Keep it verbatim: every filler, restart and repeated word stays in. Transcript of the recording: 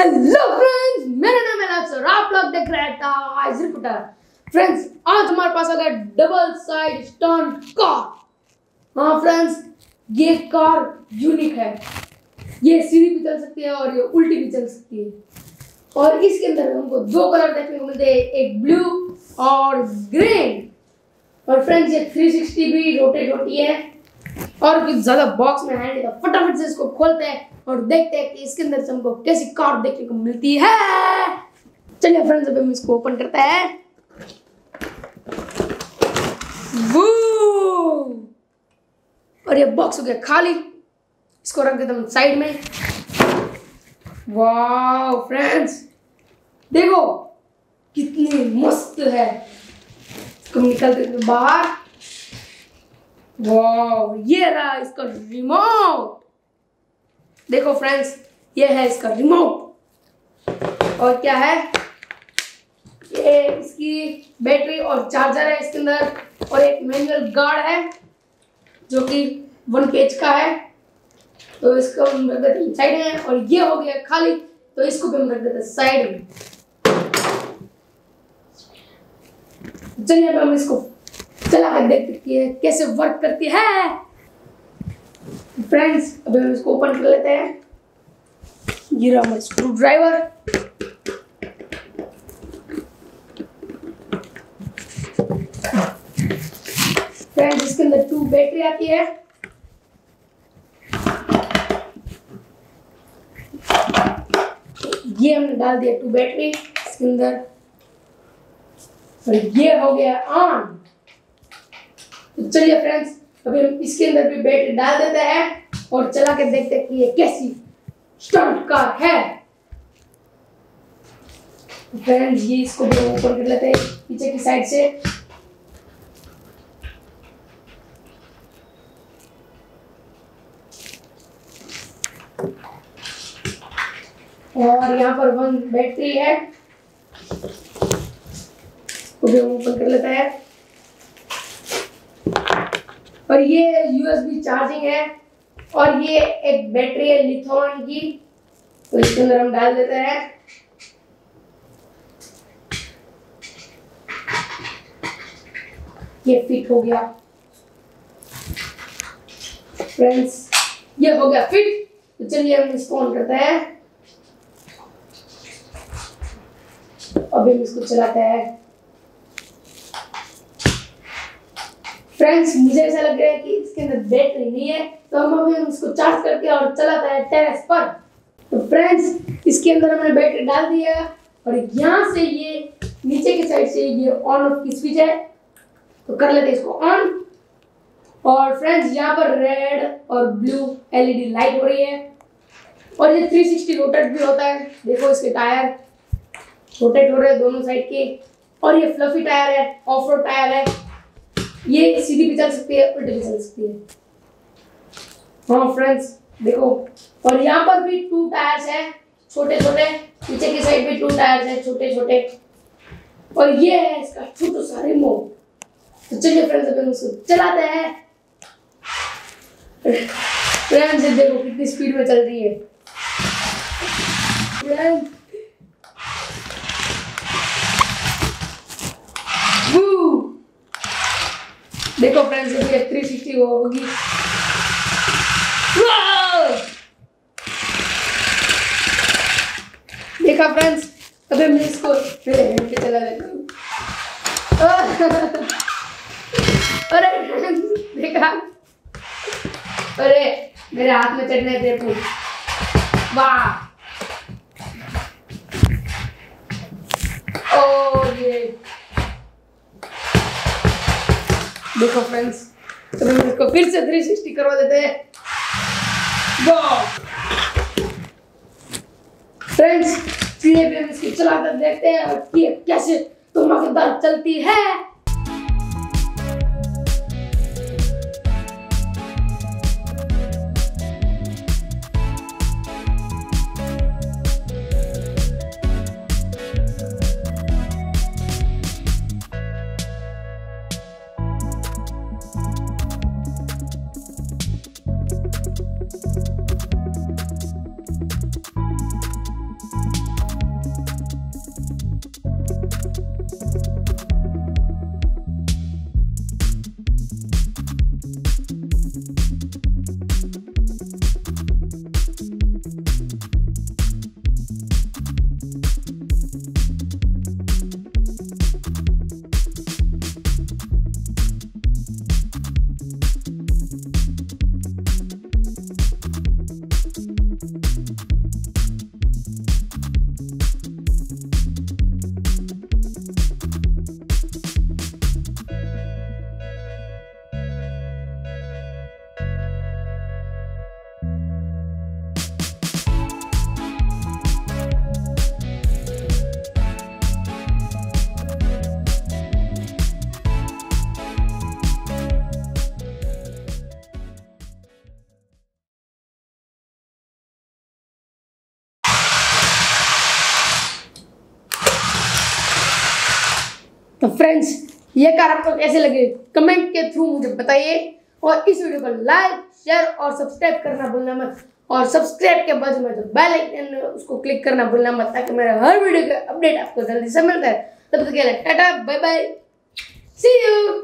Hello friends, मेरा नाम है लक्ष्य और आप लोग देख रहे हैं आइज रिपोर्टर। फ्रेंड्स, आज हमारे पास आ गया डबल साइड स्टंट कार। हाँ फ्रेंड्स, ये कार यूनिक है। ये सीधी भी चल सकती है और ये उल्टी भी चल सकती है। और इसके अंदर हमको दो कलर देखने को मिलते हैं, एक ब्लू और ग्रीन। और फ्रेंड्स, ये थ्री सिक्सटी भी रोटेट होती है। और कुछ ज्यादा बॉक्स में है नहीं, तो फटाफट से इसको खोलते हैं और देखते हैं कि इसके अंदर से हमको कैसी कार देखने को मिलती है। चलिए फ्रेंड्स, अब हम इसको ओपन करते हैं। और ये बॉक्स हो गया खाली, इसको रख देते हम साइड में। वाह फ्रेंड्स, देखो कितनी मस्त है। इसको निकालते हैं बाहर। वाह, ये रहा इसका रिमोट। देखो फ्रेंड्स, ये है इसका रिमोट। और क्या है, ये इसकी बैटरी और चार्जर है इसके अंदर। और एक मैनुअल गार्ड है जो कि वन पेज का है, तो इसको हम रख देते हैं साइड में। और ये हो गया खाली, तो इसको भी हम रख देते हैं साइड में। चलिए अब हम इसको चला कर देखते हैं कैसे वर्क करती है। फ्रेंड्स, अभी हम इसको ओपन कर लेते हैं। ये रहा हमारा स्क्रू ड्राइवर। फ्रेंड्स, इसके अंदर टू बैटरी आती है। ये हमने डाल दिया टू बैटरी इसके अंदर। और ये हो गया ऑन। तो चलिए फ्रेंड्स, अभी हम इसके अंदर भी बैटरी डाल देते हैं और चला के देखते हैं कि ये कैसी स्टंट कार है। फ्रेंड्स, ये इसको भी ओपन कर लेते हैं पीछे की साइड से। और यहाँ पर वन बैटरी है, वो भी ओपन कर लेता है। और ये यूएसबी चार्जिंग है। और ये एक बैटरी है लिथियम की, तो इसके अंदर हम डाल देते हैं। ये फिट हो गया फ्रेंड्स, ये हो गया फिट। तो चलिए हम इसको ऑन करते हैं। अभी हम इसको चलाते हैं। फ्रेंड्स, मुझे ऐसा लग रहा है कि इसके अंदर बैटरी नहीं है, तो हम अभी हम इसको चार्ज करके और चलाते हैं टेरेस पर। तो फ्रेंड्स, इसके अंदर हमने बैटरी डाल दी है। और यहाँ से ये नीचे की साइड से ये ऑन ऑफ की स्विच है, तो कर लेते हैं इसको ऑन। और फ्रेंड्स, यहाँ पर रेड और ब्लू एलईडी लाइट हो रही है। और ये थ्री सिक्सटी रोटेट भी होता है। देखो इसके टायर रोटेट हो रहे हैं दोनों साइड के। और ये फ्लफी टायर है, ऑफ रोड टायर है। ये सीधी भी चल सकती है, उल्टी भी चल सकती है। हाँ फ्रेंड्स, देखो। और यहाँ पर भी टू टायर्स है छोटे छोटे, पीछे की साइड भी टू टायर्स है छोटे छोटे। और ये है इसका छोटा सा रिमोट। तो चलिए फ्रेंड्स, अभी हम इसको चलाते हैं। फ्रेंड्स, देखो कितनी स्पीड में चल रही है। फ्रेंड्स, देखो फ्रेंड्स, ये थ्री सिक्सटी वो होगी। देखा फ्रेंड्स, अभी मैं इसको पे चला लेता हूँ। अरे फ्रेंड्स, देखा, अरे मेरे हाथ में चढ़ने दे तू। वाह, ओ ये देखो फ्रेंड्स, तो हम इसको फिर से थ्री सिक्सटी करवा देते हैं। फ्रेंड्स, चलिए हम इसको चलाकर देखते हैं और कि कैसे धमाकेदार चलती है। तो फ्रेंड्स ये कार आपको कैसे लगे कमेंट के थ्रू मुझे बताइए, और इस वीडियो को लाइक शेयर और सब्सक्राइब करना भूलना मत, और सब्सक्राइब के बाजू में जो बेल आइकन है उसको क्लिक करना भूलना मत, ताकि मेरा हर वीडियो का अपडेट आपको जल्दी से मिलता है। तब तक के लिए tata bye bye, see you.